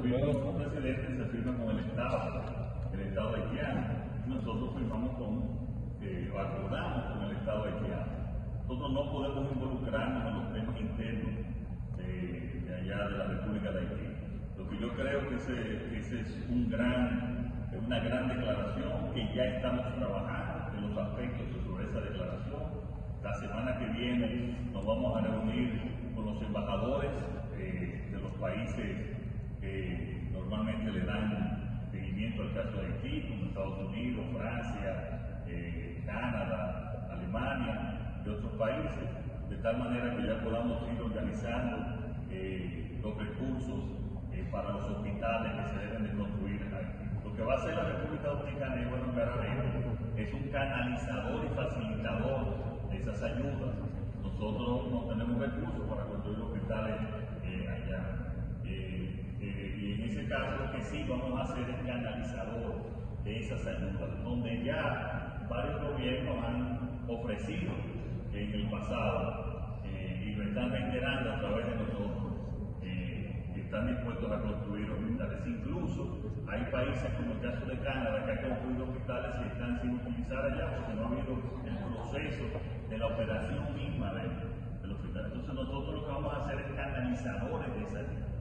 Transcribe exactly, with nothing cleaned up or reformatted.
firma como presidente se firma con el Estado, el Estado haitiano. Nosotros firmamos con, eh, acordamos con el Estado haitiano. Nosotros no podemos involucrarnos en los temas internos de, de allá de la República de Haití. Lo que yo creo que ese, que ese es un gran, una gran declaración que ya estamos trabajando en los aspectos sobre esa declaración. La semana que viene nos vamos a reunir con los embajadores eh, de los países que normalmente le dan seguimiento al caso de Haití, como Estados Unidos, Francia, eh, Canadá, Alemania y otros países, de tal manera que ya podamos ir organizando eh, los recursos eh, para los hospitales que se deben de construir aquí. Lo que va a hacer la República Dominicana, y bueno, claramente, es un canalizador y facilitador de esas ayudas. Nosotros no tenemos recursos para construir hospitales eh, allá. Eh, eh, y en ese caso lo que sí vamos a hacer es canalizador de esas ayudas, donde ya varios gobiernos han ofrecido en el pasado eh, y lo están reiterando a través de nosotros, eh, que están dispuestos a construir hospitales. Incluso hay países como el caso de Canadá que han construido hospitales y están sin utilizar allá porque no ha habido el proceso de la operación misma de, del hospital. Entonces nosotros lo que vamos a hacer es canalizadores de esa ayuda.